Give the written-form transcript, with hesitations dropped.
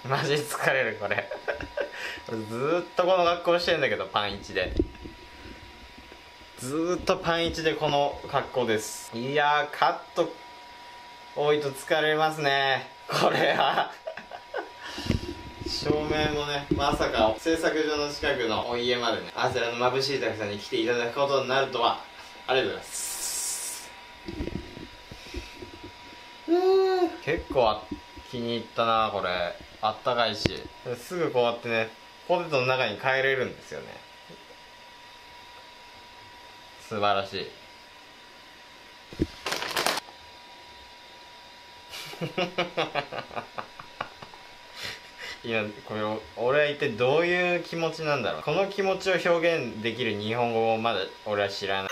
マジ疲れるこれずーっとこの格好してんだけど、パン1でずーっとパン1でこの格好です。いやー、カット多いと疲れますねこれは照明もね、まさか製作所の近くのお家までね、あちらの眩しいたくさんに来ていただくことになるとは。ありがとうございます。結構気に入ったなこれ。あったかいし、すぐこうやってねポテトの中に変えれるんですよね。素晴らしい今これ俺は一体どういう気持ちなんだろう。この気持ちを表現できる日本語をまだ俺は知らない。